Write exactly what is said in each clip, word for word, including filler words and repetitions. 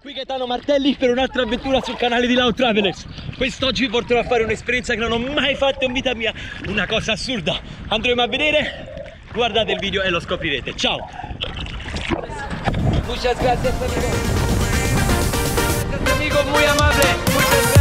Qui Gaetano Martelli per un'altra avventura sul canale di Lao Travelers. Quest'oggi vi porterò a fare un'esperienza che non ho mai fatto in vita mia, una cosa assurda. Andremo a vedere, guardate il video e lo scoprirete. Ciao! Muchas gracias, amigo. Gracias, amigo, muy amable. Muchas gracias.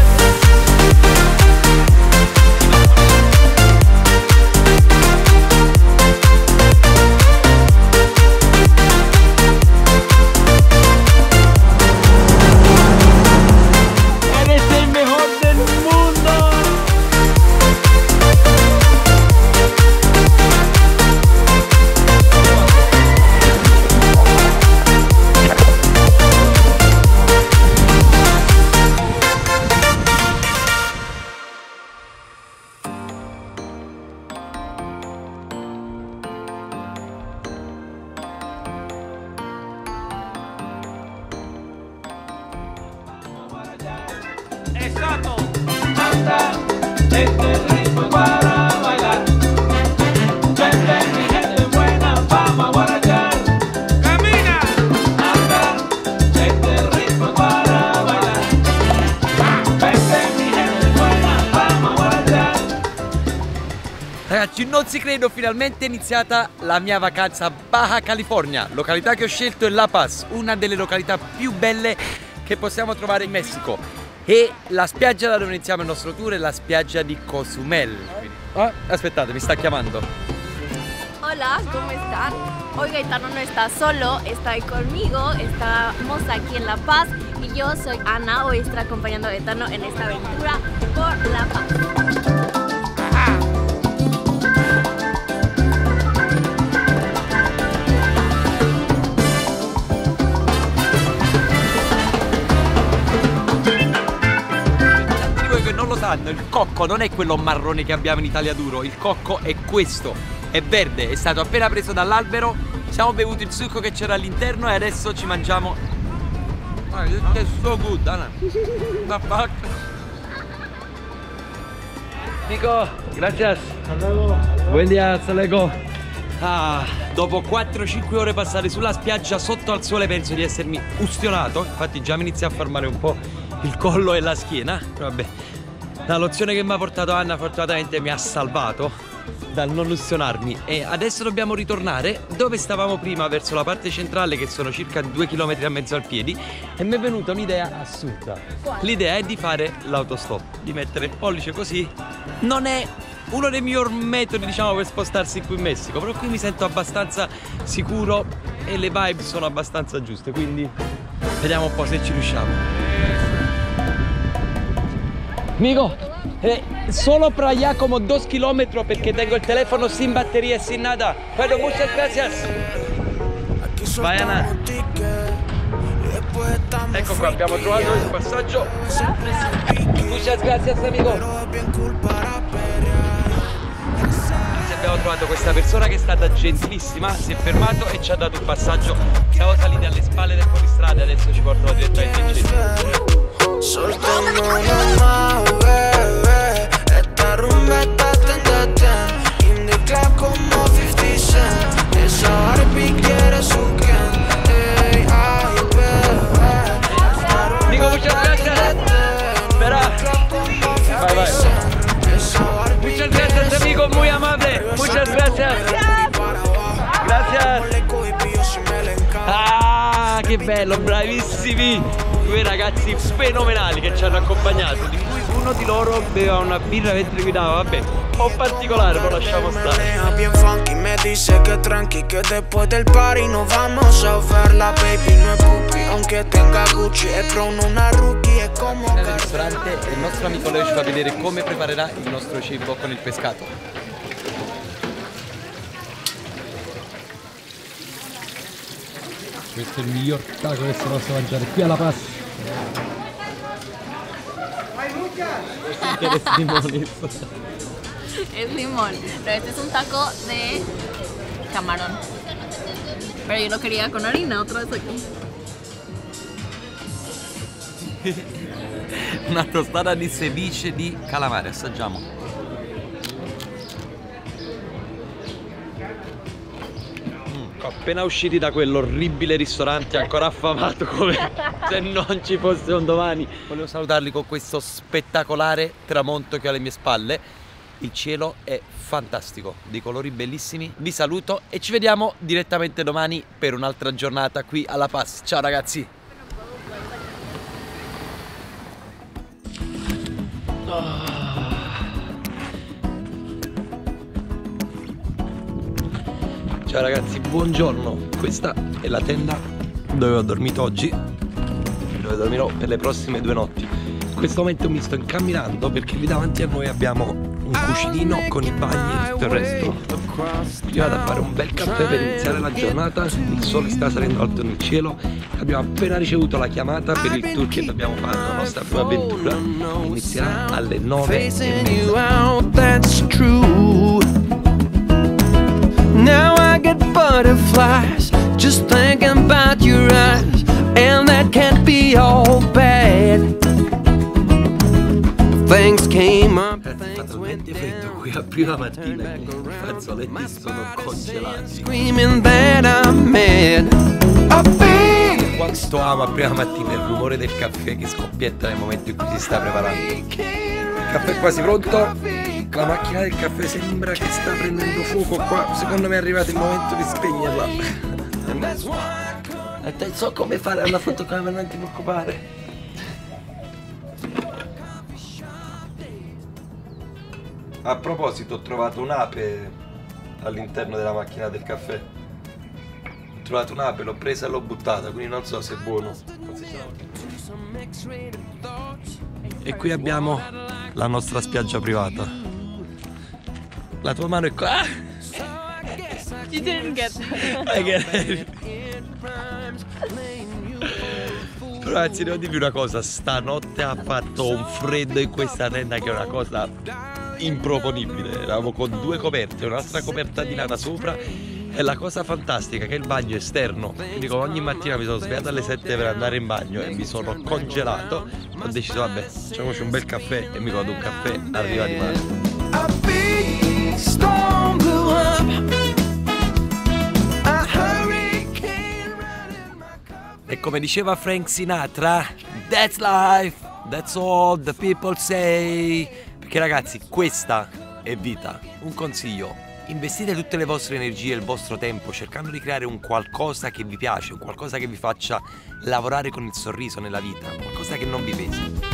Exacto. Anda, este ritmo para bailar. Vente mi gente buena, vamos a guarachar. Camina. Anda, este ritmo para bailar. Vente mi gente buena, vamos a guarachar. Ragazzi, non ci credo, finalmente è iniziata la mia vacanza a Baja California. Località che ho scelto è La Paz, una delle località più belle che possiamo trovare in Messico. E la spiaggia da dove iniziamo il nostro tour è la spiaggia di Cozumel. Oh, aspettate, mi sta chiamando. Hola, ¿cómo están? Hoy Gaetano no está solo, está ahí conmigo, estamos aquí en La Paz y yo soy Ana, hoy estaré acompañando a Gaetano en esta aventura por La Paz. Il cocco non è quello marrone che abbiamo in Italia duro, il cocco è questo, è verde, è stato appena preso dall'albero, siamo bevuti il succo che c'era all'interno e adesso ci mangiamo. Ah, è so good, Anna. The fuck? Nico, gracias. Buen día, hasta luego. Ah, dopo quattro cinque ore passate sulla spiaggia sotto al sole penso di essermi ustionato, infatti già mi inizia a far male un po' il collo e la schiena, vabbè. La lozione che mi ha portato Anna fortunatamente mi ha salvato dal non ustionarmi e adesso dobbiamo ritornare dove stavamo prima, verso la parte centrale, che sono circa due chilometri e mezzo al piedi, e mi è venuta un'idea assurda. L'idea è di fare l'autostop, di mettere il pollice così. Non è uno dei migliori metodi, diciamo, per spostarsi qui in Messico, però qui mi sento abbastanza sicuro e le vibe sono abbastanza giuste, quindi vediamo un po' se ci riusciamo. Amigo, eh, solo para allá como dos kilómetros porque tengo el teléfono sin batería, sin nada. Pero muchas gracias. Vayan. Ecco qua, abbiamo trovato il passaggio. Muchas gracias, amigo. Abbiamo trovato questa persona che è stata gentilissima, si è fermato e ci ha dato il passaggio. Siamo saliti alle spalle del fuoristrada e adesso ci portano direttamente in centro. Soltémonos más, bebé. Esta rumba está ten de ten. In the club como fifty cent. Esa Barbie quiere su Ken. Ey, ay, bebé. Nico, muchas gracias. Espera. Bye, bye. Muchas gracias, amigo, muy amable. Muchas gracias. Gracias. Ah, che bello, bravissimi. Due ragazzi fenomenali che ci hanno accompagnato, di cui uno di loro beveva una birra mentre guidava, vabbè, un po' particolare, però lasciamo stare. Bien funky, me dice que tranqui, que después del party nos vamos a ver. La baby no es puppy, aunque tenga Gucci, è pro una rookie, è come nel ristorante e il nostro amico Leo ci fa vedere come preparerà il nostro cibo con il pescato. Questo è il miglior taco che si possa mangiare qui alla Paz. Eres limón. Es limón, pero este es un taco de camarón. Pero yo lo quería con harina, otra vez aquí. Una tostata di ceviche di calamare, assaggiamo. Mm. Ecco, appena usciti da quell'orribile ristorante, ancora affamato come se non ci fosse un domani, volevo salutarli con questo spettacolare tramonto che ho alle mie spalle. Il cielo è fantastico, di colori bellissimi. Vi saluto e ci vediamo direttamente domani per un'altra giornata qui alla Paz. Ciao ragazzi! Ciao ragazzi, buongiorno. Questa è la tenda dove ho dormito oggi, dove dormirò per le prossime due notti. In questo momento mi sto incamminando perché lì davanti a noi abbiamo un cucinino con i bagni e tutto il resto. Io vado a fare un bel caffè per iniziare la giornata. Il sole sta salendo alto nel cielo. Abbiamo appena ricevuto la chiamata per il tour che dobbiamo fare, la nostra prima avventura. Inizierà alle nove e mezza. Now I get butterflies just thinking about your eyes, and that can't be all bad. Things came up, things went down. Qui a prima mattina i fazzoletti sono congelati. Screaming that I'm mad. A big Quanto amo a prima mattina il rumore del caffè che scoppietta nel momento in cui si sta preparando. Il caffè è quasi pronto. La macchina del caffè sembra che sta prendendo fuoco qua. Secondo me è arrivato il momento di spegnerla. Non so come fare alla fotocamera, non ti preoccupare. A proposito, ho trovato un'ape all'interno della macchina del caffè. Ho trovato un'ape, l'ho presa e l'ho buttata, quindi non so se è buono. E qui abbiamo la nostra spiaggia privata. La tua mano è qua. Ah! You didn't get I get it. Però ragazzi, devo dirvi una cosa, stanotte ha fatto un freddo in questa tenda che è una cosa improponibile. Eravamo con due coperte e un'altra coperta di lana sopra. E la cosa fantastica è che il bagno è esterno, quindi come ogni mattina mi sono svegliato alle sette per andare in bagno e mi sono congelato. Ho deciso, vabbè, facciamoci un bel caffè e mi godo un caffè a riva di mare. a big storm blew up. A hurricane ran in my car. E come diceva Frank Sinatra, that's life, that's all the people say. Perché ragazzi, questa è vita. Un consiglio: investite tutte le vostre energie e il vostro tempo cercando di creare un qualcosa che vi piace, un qualcosa che vi faccia lavorare con il sorriso nella vita, qualcosa che non vi pesi.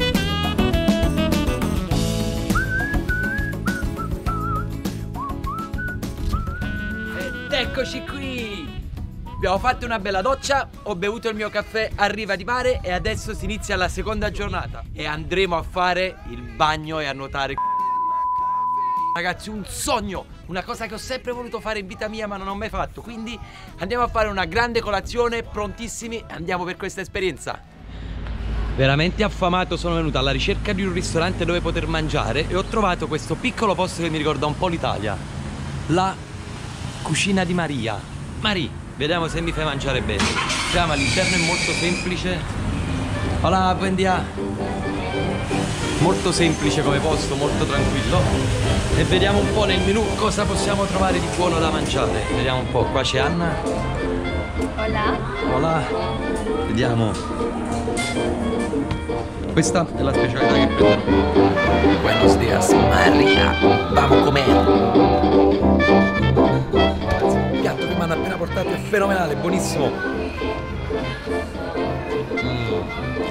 Ed eccoci qui! Abbiamo fatto una bella doccia, ho bevuto il mio caffè a riva di mare e adesso si inizia la seconda giornata e andremo a fare il bagno e a nuotare. Ragazzi, un sogno, una cosa che ho sempre voluto fare in vita mia ma non ho mai fatto, quindi andiamo a fare una grande colazione, prontissimi, andiamo per questa esperienza. Veramente affamato, sono venuto alla ricerca di un ristorante dove poter mangiare e ho trovato questo piccolo posto che mi ricorda un po' l'Italia, la Cucina di Maria. Maria, vediamo se mi fai mangiare bene. Diciamo, all'interno è molto semplice. Hola, buen dia. Molto semplice come posto, molto tranquillo. E vediamo un po' nel menù cosa possiamo trovare di buono da mangiare. Vediamo un po', qua c'è Anna. Hola. Hola. Vediamo. Questa è la specialità che prenderò. Buenos dias, Maria. Vamos a comer. Il piatto che mi hanno appena portato è fenomenale, buonissimo. Mm.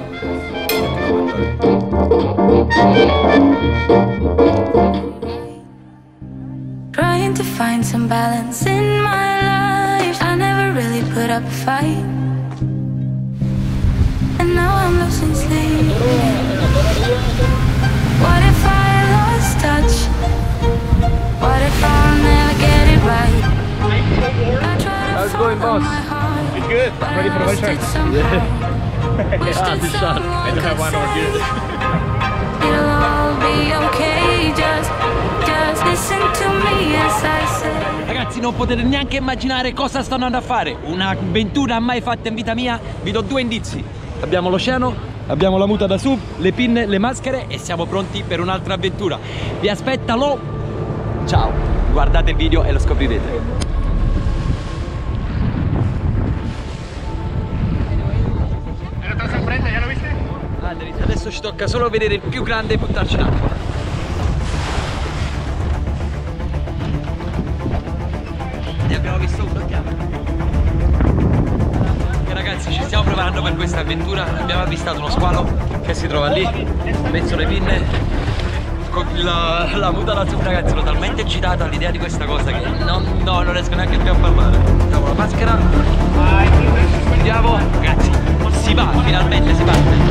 Trying to find some balance in my life. I never really put up a fight, and now I'm losing sleep. What if I lost touch? What if I'll never get it right? I try to How's it going, boss? It's good. Ready for the shot? Ah, this shot. I don't have one over here. It'll all be okay, just, just listen to me as I say. Ragazzi, non potete neanche immaginare cosa sto andando a fare. Un'avventura mai fatta in vita mia. Vi do due indizi. Abbiamo l'oceano, abbiamo la muta da sub, le pinne, le maschere e siamo pronti per un'altra avventura. Vi aspetta lo... Ciao, guardate il video e lo scoprirete. Anderis, adesso ci tocca solo vedere il più grande e buttarci in acqua. Ne abbiamo visto uno, andiamo. E ragazzi, ci stiamo preparando per questa avventura. Abbiamo avvistato uno squalo che si trova lì, messo le pinne. Con la, la muta lassù, ragazzi, sono talmente eccitato all'idea di questa cosa che no, no, non riesco neanche più a parlare. Mettiamo la maschera. Andiamo, ragazzi, si va, finalmente si parte.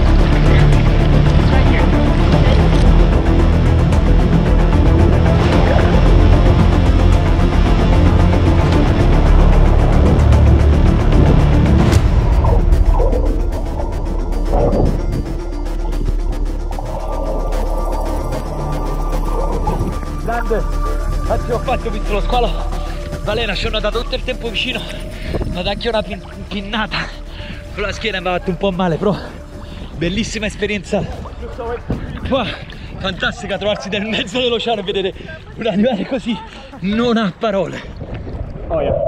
Grande, anzi ho fatto, ho visto lo squalo, balena, ci ho notato tutto il tempo vicino, ho dato anche una pin pinnata con la schiena, mi ha fatto un po' male, però bellissima esperienza. Wow, fantastica trovarsi nel mezzo dell'oceano e vedere un animale così, non ha parole. Oh yeah.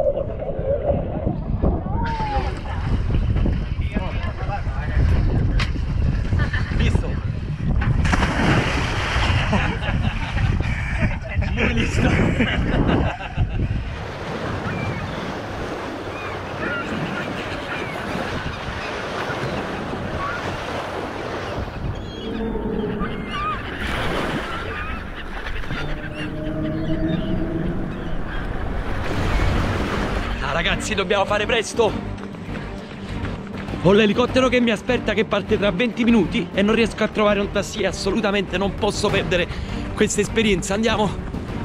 Visto? Muy listo. Ah, ragazzi, dobbiamo fare presto. Ho l'elicottero che mi aspetta, che parte tra venti minuti e non riesco a trovare un taxi. Assolutamente non posso perdere questa esperienza. Andiamo.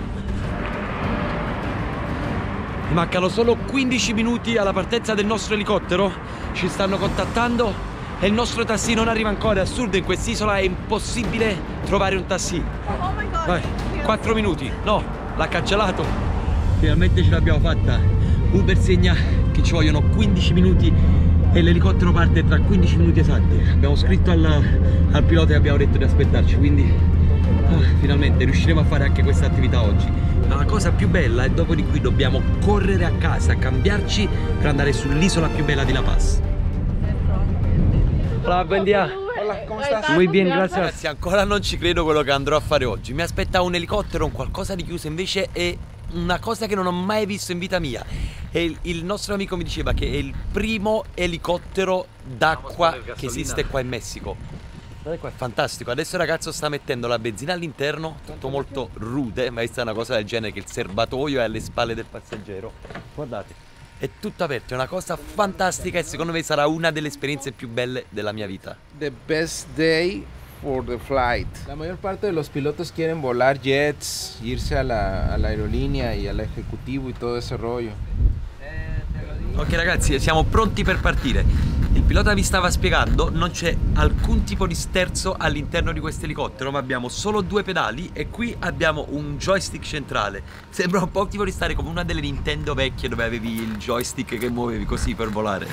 Mancano solo quindici minuti alla partenza del nostro elicottero. Ci stanno contattando e il nostro taxi non arriva ancora. È assurdo, in quest'isola è impossibile trovare un taxi. Vai, quattro minuti. No, l'ha cancellato. Finalmente ce l'abbiamo fatta. Uber segna che ci vogliono quindici minuti e l'elicottero parte tra quindici minuti esatti. Abbiamo scritto al, al pilota e abbiamo detto di aspettarci, quindi oh, finalmente riusciremo a fare anche questa attività oggi. Ma la cosa più bella è dopo di qui dobbiamo correre a casa, cambiarci per andare sull'isola più bella di La Paz. Hola, buen día. Hola, ¿cómo estás? Muy bien, gracias. Ragazzi, ancora non ci credo quello che andrò a fare oggi. Mi aspetta un elicottero, un qualcosa di chiuso, invece è una cosa che non ho mai visto in vita mia. E il, il nostro amico mi diceva che è il primo elicottero d'acqua che esiste qua in Messico. Guarda qua, è fantastico. Adesso il ragazzo sta mettendo la benzina all'interno, tutto molto rude, ma questa è una cosa del genere, che il serbatoio è alle spalle del passeggero. Guardate, è tutto aperto, è una cosa fantastica e secondo me sarà una delle esperienze più belle della mia vita. The best day for the flight. La mayor parte de los pilotos quieren volar jets, irse a la, a la aerolínea y al ejecutivo y todo ese rollo. Ok ragazzi, siamo pronti per partire. Il pilota vi stava spiegando, non c'è alcun tipo di sterzo all'interno di questo elicottero, ma abbiamo solo due pedali e qui abbiamo un joystick centrale. Sembra un po' tipo di stare come una delle Nintendo vecchie dove avevi il joystick che muovevi così per volare.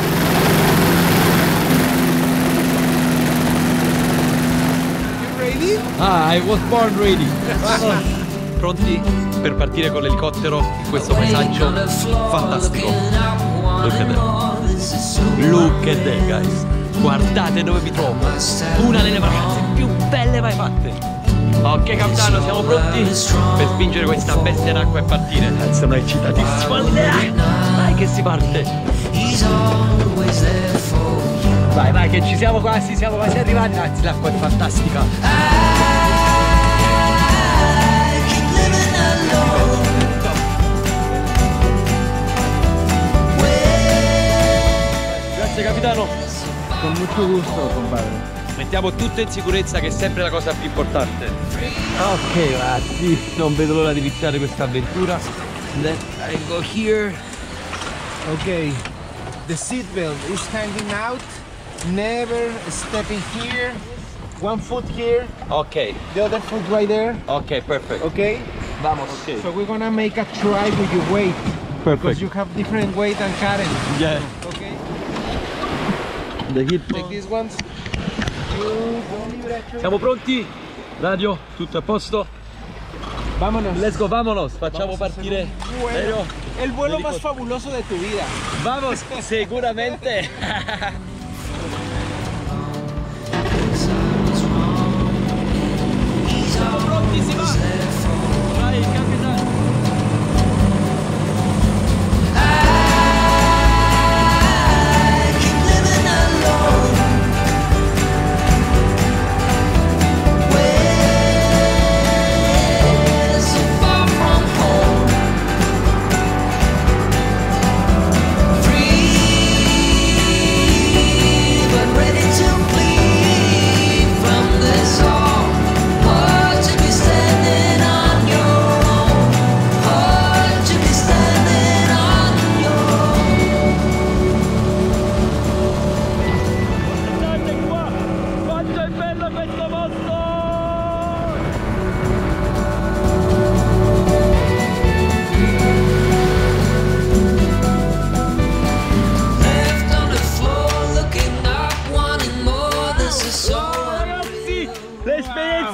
You ready? Ah, I was born ready. Pronti per partire con l'elicottero in questo paesaggio fantastico. Look at that. Look at that, guys. Guardate dove mi trovo. Una delle vacanze più belle mai fatte. Ok capitano, siamo pronti per spingere questa bestia in acqua e partire. Sono eccitatissimo all'idea. Vai che si parte. Vai vai che ci siamo quasi, siamo quasi arrivati. Ragazzi, l'acqua è fantastica. Grazie capitano. Con mucho gusto, compadre. Mettiamo tutto in sicurezza, che è sempre la cosa più importante. Ok ragazzi, non vedo l'ora di iniziare questa avventura. Then I go here. Okay, the seatbelt is hanging out. Never stepping here. One foot here, Ok, the other foot right there. ok, perfect. Okay? Vamos. Ok. So we're gonna make a try with your weight. Perfect. Because you have different weight than Karen. Yeah. Okay? The hit. Take these ones. You don't leave it at Siamo pronti? Radio, tutto a posto? Vámonos. Let's go, vámonos. Facciamo Vamos a hacer partire. un vuelo. Aereo. El vuelo Helico- más fabuloso de tu vida. Vamos, sicuramente.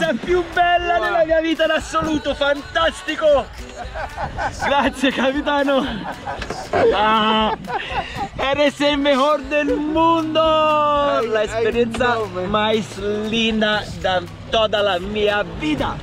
cosa più bella della mia vita in assoluto, fantastico! Grazie capitano! Ah, eres el mejor del mundo! La experiencia más linda de toda la mia vita!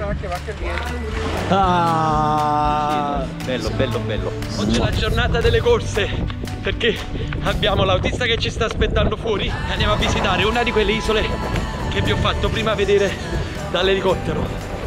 Ah, bello, bello, bello. Oggi è la giornata delle corse perché abbiamo l'autista che ci sta aspettando fuori e andiamo a visitare una di quelle isole che vi ho fatto prima vedere dall'elicottero.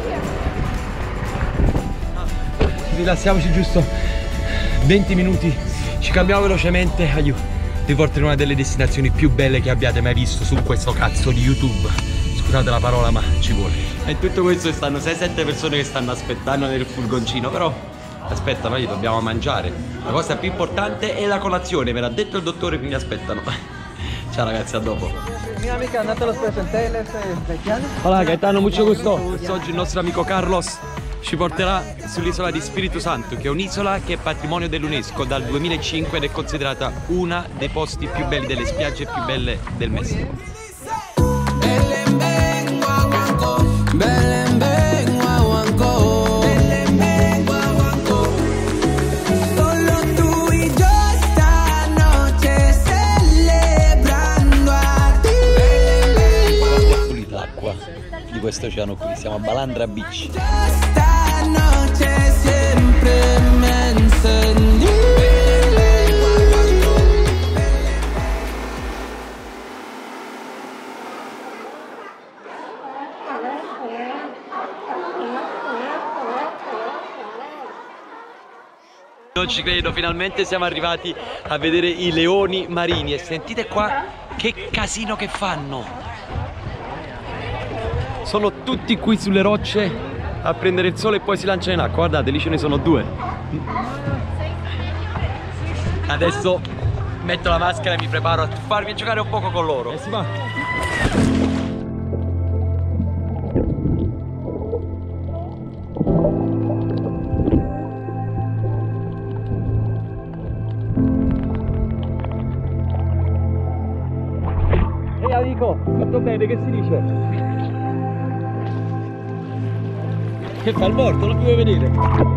Rilassiamoci giusto venti minuti, ci cambiamo velocemente. Aiuto, vi porto in una delle destinazioni più belle che abbiate mai visto su questo cazzo di YouTube. Scusate la parola, ma ci vuole. E tutto questo stanno sei sette persone che stanno aspettando nel furgoncino, però aspetta, noi dobbiamo mangiare. La cosa più importante è la colazione, me l'ha detto il dottore, quindi aspettano. Ciao ragazzi, a dopo. Mia amica, no te los presenté, él es mexicano. Hola Gaetano, mucho gusto. Oggi il nostro amico Carlos ci porterà sull'isola di Spirito Santo, che è un'isola che è patrimonio dell'UNESCO dal duemilacinque ed è considerata una dei posti più belli, delle spiagge più belle del Messico. Belén, ven, guaguancó. Belén, ven, guaguancó. Solo tú y yo esta noche celebrando a ti. È pulita l'acqua di questo oceano qui, siamo a Balandra Beach. Esta noche siempre me encendí. Non ci credo, finalmente siamo arrivati a vedere i leoni marini e sentite qua che casino che fanno. Sono tutti qui sulle rocce a prendere il sole e poi si lanciano in acqua. Guardate, lì ce ne sono due. Adesso metto la maschera e mi preparo a farmi giocare un poco con loro. E si va. Amico, tutto bene, che si dice? Che fa il morto, non mi vuoi vedere?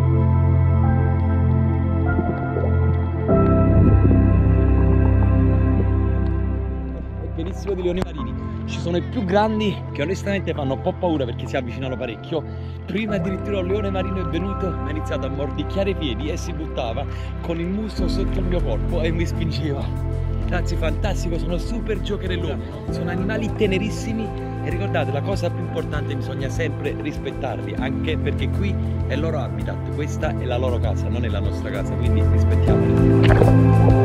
È pienissimo di leoni marini. Ci sono i più grandi che onestamente fanno un po' paura perché si avvicinano parecchio. Prima addirittura un leone marino è venuto, mi ha iniziato a mordicchiare i piedi e si buttava con il muso sotto il mio corpo e mi spingeva. Ragazzi, fantastico, sono super giocherelloni, sono animali tenerissimi e ricordate, la cosa più importante, bisogna sempre rispettarli, anche perché qui è il loro habitat, questa è la loro casa, non è la nostra casa, quindi rispettiamoli.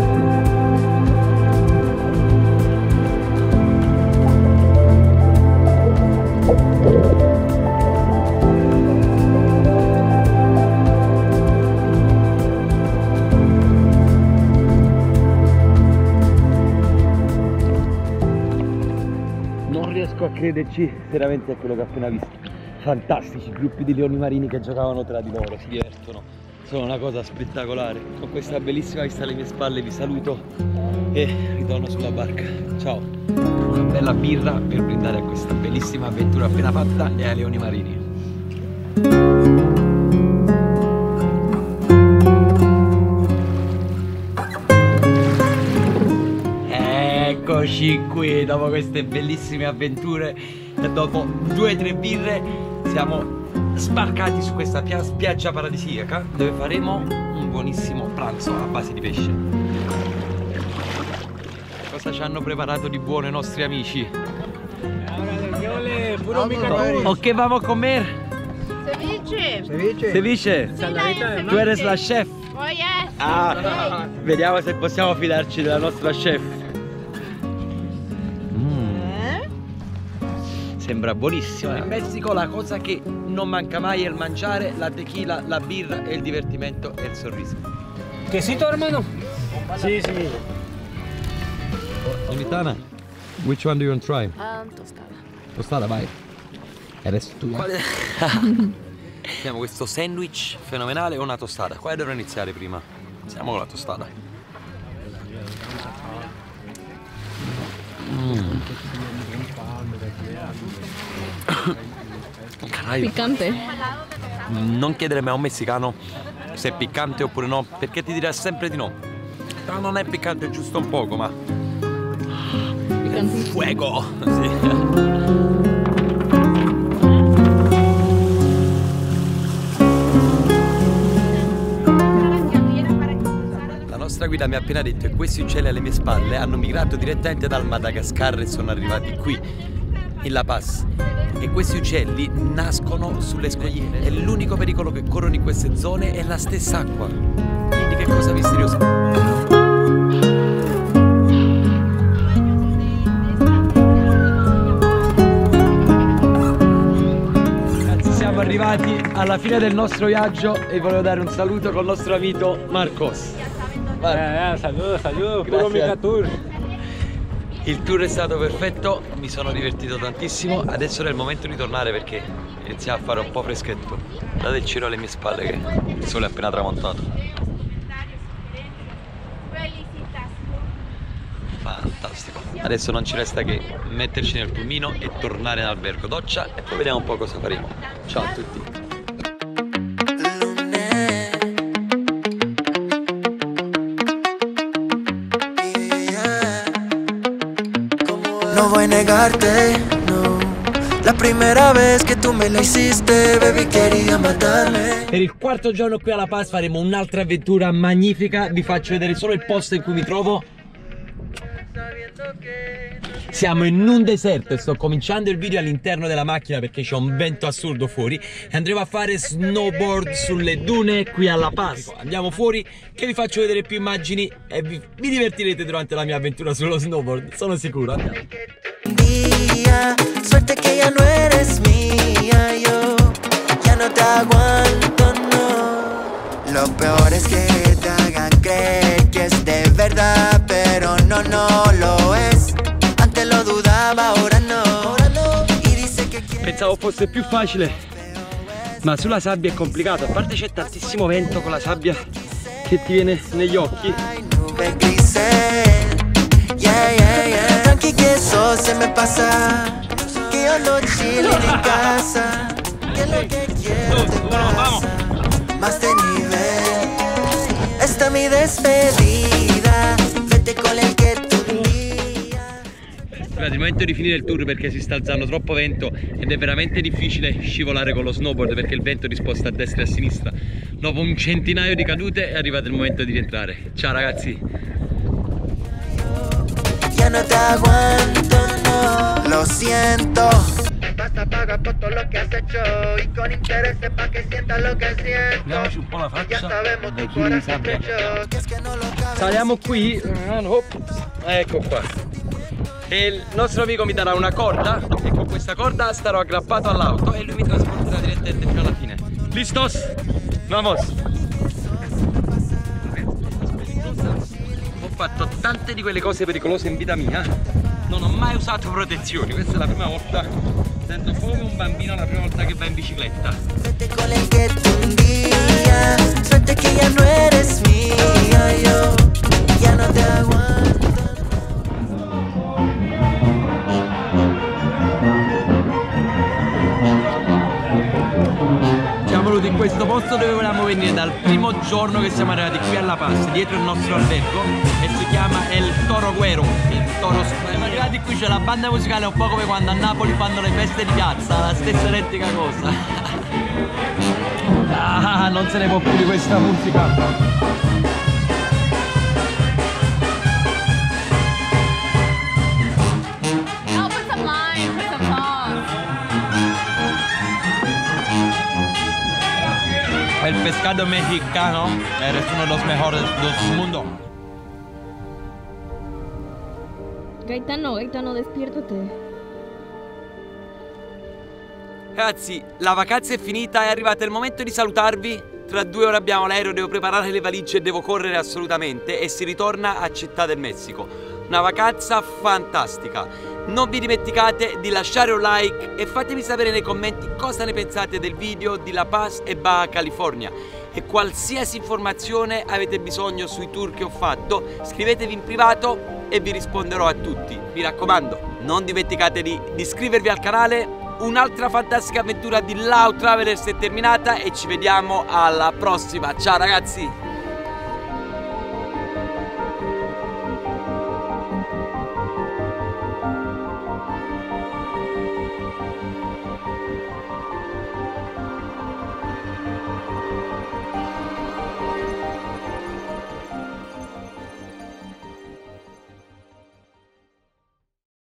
A crederci veramente a quello che ho appena visto. Fantastici gruppi di leoni marini che giocavano tra di loro, si divertono, sono una cosa spettacolare. Con questa bellissima vista alle mie spalle vi saluto e ritorno sulla barca. Ciao. Una bella birra per brindare a questa bellissima avventura appena fatta e ai leoni marini. Eccoci qui, dopo queste bellissime avventure e dopo due o tre birre siamo sbarcati su questa spiaggia paradisiaca dove faremo un buonissimo pranzo a base di pesce. Cosa ci hanno preparato di buono i nostri amici? ¿O qué vamos a comer? Ceviche. Ceviche. Ceviche. Sí, Tu eres la chef. Oh yes. Ah, vediamo se possiamo fidarci della nostra chef. Sembra buonissimo. In Messico la cosa che non manca mai è il mangiare, la tequila, la birra e il divertimento e il sorriso. Quesito, hermano. Sì, sì. Militana, which one do you want to try? Um, tostada. Tostada, vai. E adesso tu. Quale... Abbiamo questo sandwich fenomenale e una tostata. Quale dovrò iniziare prima? Iniziamo con la tostata. Mm. Ai. Picante. Non chiedere mai a un messicano se è piccante oppure no, perché ti dirà sempre di no. Però non è piccante, giusto un poco, ma... Picante. Fuego! Sì. La nostra guida mi ha appena detto che questi uccelli alle mie spalle hanno migrato direttamente dal Madagascar e sono arrivati qui, in La Paz. E questi uccelli nascono sulle scogliere e l'unico pericolo che corrono in queste zone è la stessa acqua. Quindi che cosa misteriosa. Ragazzi, siamo arrivati alla fine del nostro viaggio e volevo dare un saluto col nostro amico Marcos. Eh, eh, saludos, saludos, puro mica tour. Il tour è stato perfetto, mi sono divertito tantissimo, adesso è il momento di tornare perché inizia a fare un po' freschetto. Date il giro alle mie spalle che il sole è appena tramontato. Fantastico. Adesso non ci resta che metterci nel pulmino e tornare in albergo, doccia e poi vediamo un po' cosa faremo. Ciao a tutti. No voy a negarte, no. La primera vez que tú me la hiciste, baby, quería matarme. Per il quarto giorno qui alla Paz faremo un'altra avventura magnifica. Vi faccio vedere solo il posto in cui mi trovo. Siamo in un deserto e sto cominciando il video all'interno della macchina perché c'è un vento assurdo fuori e andremo a fare snowboard sulle dune qui alla Paz. Andiamo fuori che vi faccio vedere più immagini e vi, vi divertirete durante la mia avventura sullo snowboard, sono sicuro. Andiamo. Día, suerte que ya no eres mía, yo ya no te aguanto, no. Lo peor es que te hagan creer que es de verdad, pero no, no lo es. Antes lo dudaba, ora no, ora no. Y dice que quiere... Pensavo fosse più facile, ma sulla sabbia è complicato. A parte c'è tantissimo vento con la sabbia che ti viene negli occhi. Nube grisel, yeah, yeah, yeah. Tranqui que eso se me pasa, que yo no chilling en casa, que lo que quiero te pasa, más de nivel. Esta mi despedida, vete con el que tu día. Guarda, è il momento di finire il tour perché si sta alzando troppo vento ed è veramente difficile scivolare con lo snowboard perché il vento ti sposta a destra e a sinistra. Dopo un centinaio di cadute è arrivato il momento di rientrare. Ciao ragazzi! Ya no te aguanto, no, lo siento. Vas a pagar por todo lo que has hecho y con interés pa' que sientas lo que siento. Andiamoci un po' la faccia. Ya sabemos tu corazón hecho, que es que no lo cabe. Saliamo qui. Ecco qua. E il nostro amico mi darà una corda e con questa corda starò aggrappato all'auto e lui mi trasporterà direttamente fino alla fine. Listos? Vamos! Ho fatto tante di quelle cose pericolose in vita mia. Non ho mai usato protezioni, questa è la prima volta. Sento come un bambino la prima volta che va in bicicletta. Vete con el que tú un día, suerte que ya no eres mía, yo ya no te aguanto. Siamo venuti in questo posto dove volevamo venire dal primo giorno che siamo arrivati qui alla Paz, dietro il nostro albergo, e si chiama El Toro Güero, il toro. Siamo arrivati qui, c'è la banda musicale un po' come quando a Napoli fanno le feste di piazza, la stessa identica cosa. Ah, non se ne può più di questa musica. El pescado mexicano eres uno de los mejores del mundo. Gaetano, Gaetano, despiértate. Ragazzi, la vacanza è finita, è arrivato il momento di salutarvi. Tra due ore abbiamo l'aereo, devo preparare le valigie e devo correre assolutamente. E si ritorna a Città del Messico. Una vacanza fantastica. Non vi dimenticate di lasciare un like e fatemi sapere nei commenti cosa ne pensate del video di La Paz e Baja California. E qualsiasi informazione avete bisogno sui tour che ho fatto, scrivetevi in privato e vi risponderò a tutti. Mi raccomando, non dimenticate di, di iscrivervi al canale un'altra fantastica avventura di Lao Travelers è terminata e ci vediamo alla prossima. Ciao ragazzi!